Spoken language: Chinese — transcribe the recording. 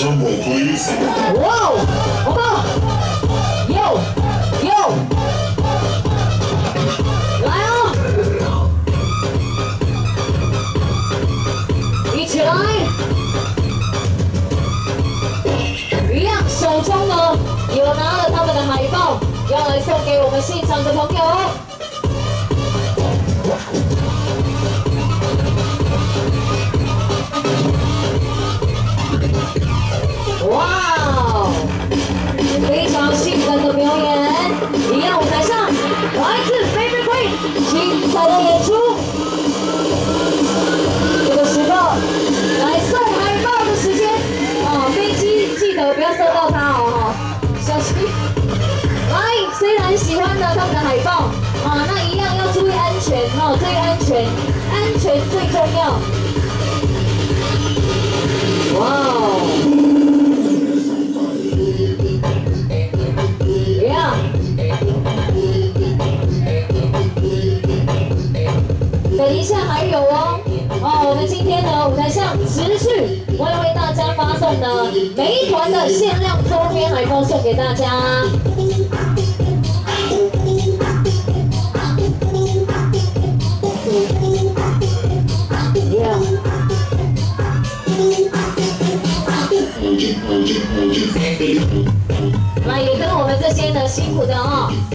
drum roll, please. 哇哦，好棒！哟，来哦，一起来！一样，手中呢有拿了他们的海报，要来送给我们现场的朋友。 哇哦，非常性感的表演！一样舞台上，来自 Favorite Queen 精彩的演出。这个时候，来送海报的时间啊，飞机记得不要射到它哦，小心。来，虽然喜欢呢他们的海报啊，那一样要注意安全哦，最安全，安全最重要。哇哦！ 等一下还有哦，我们今天呢舞台上持续我要为大家发送呢每一团的限量周边海报送给大家。那也跟我们这些呢辛苦的哦。